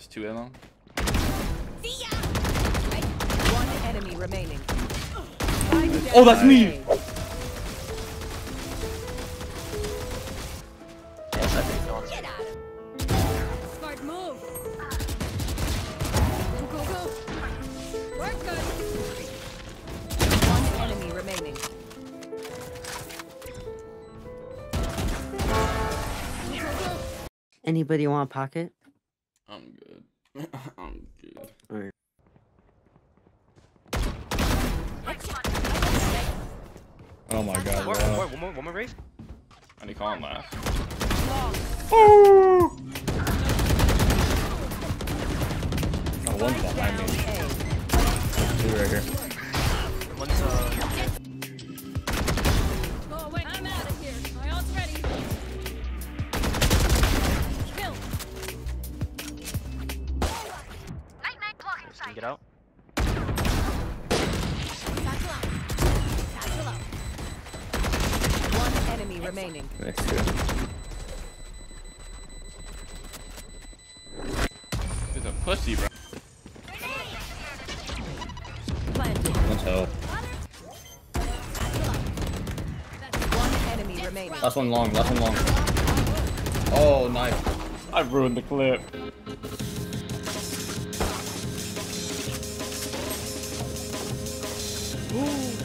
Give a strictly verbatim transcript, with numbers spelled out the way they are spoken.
There's two ammo. See ya. One enemy remaining. Oh, that's me! Yes, I think no. Get at him. Smart move. Go, go, go. Work good. One enemy remaining. Go, go, go. Anybody want a pocket? I'm good. I'm good. Alright. Oh my god. One more, wow. one more, one more, one more raise. And he can't laugh. Oh! Oh, one's behind me. Two right here. One's uh. Oh wait, I'm out of here. My ult's ready. Kill. Night night blocking Can you sight. get out? Satchel out. Satchel out. One enemy remaining. Next two. He's a pussy, bro. Planted. Let's help. One enemy remaining. Last one long, last one long. Oh, nice. I ruined the clip. Ooh.